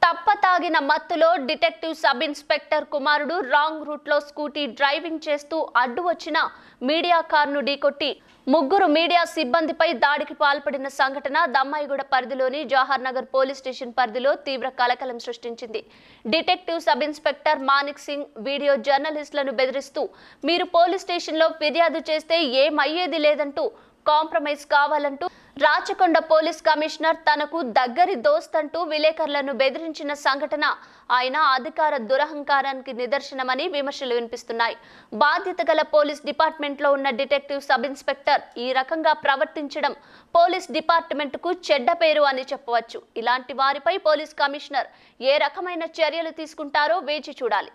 తప్పతాగిన మత్తులో detective sub inspector కుమారుడు wrong route లో స్కూటీ డ్రైవింగ్ చేస్తూ అడ్డు వచ్చిన మీడియా కారును ఢీకొట్టి ముగ్గురు మీడియా సిబ్బందిపై దాడికి పాల్పడిన సంఘటన దమ్మాయిగూడ పరిధిలోని జవహర్ నగర్ పోలీస్ స్టేషన్ పరిధిలో తీవ్ర కలకలం సృష్టించింది. Detective sub inspector Manik Singh video జర్నలిస్టులను బెదిరిస్తూ మీరు పోలీస్ స్టేషన్లో ఫిర్యాదు చేస్తే ఏమయ్యేది లేదంటూ కాంప్రమైజ్ కావాలంటూ రాచకొండ పోలీస్ కమిషనర్ తనకు దగ్గరి దోస్తంటూ విలేకరులను బెదిరించిన సంఘటన ఆయన అధికార దురహంకారానికి నిదర్శనమని విమర్శలు వినిపిస్తున్నాయి. బాధ్యత గల పోలీస్ డిపార్ట్మెంట్లో ఉన్న డిటెక్టివ్ సబ్ ఇన్స్పెక్టర్ ఈ రకంగా ప్రవర్తించడం పోలీస్ డిపార్ట్మెంట్కు చెడ్డ పేరు అని చెప్పవచ్చు. ఇలాంటి వారిపై పోలీస్ కమిషనర్ ఏ రకమైన చర్యలు తీసుకుంటారో వేచి చూడాలి.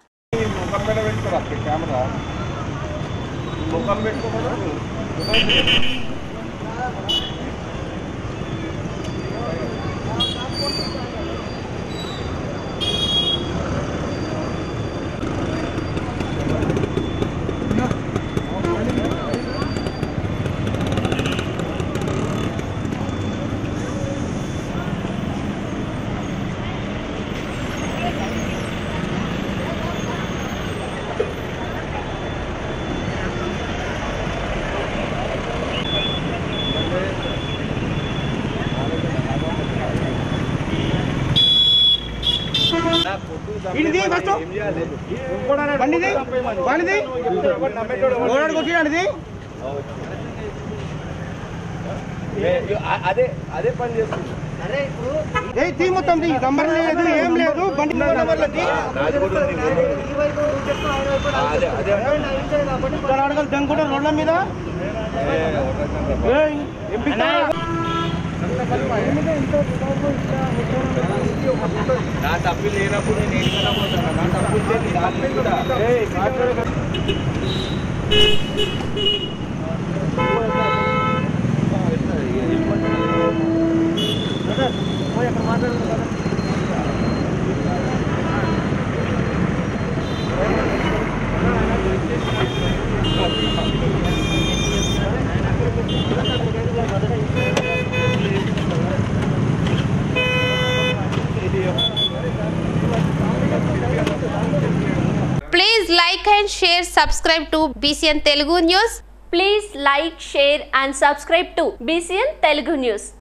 అదే పని చేస్తుంది. మొత్తం నంబర్ లేదు, ఏం లేదు. బండి అడగలు దంగుంటే రోడ్ల మీద నా తప్పి లేనప్పుడు నేను నా తప్పు Please like and share, subscribe to BCN Telugu News. Please like, share and subscribe to BCN Telugu News.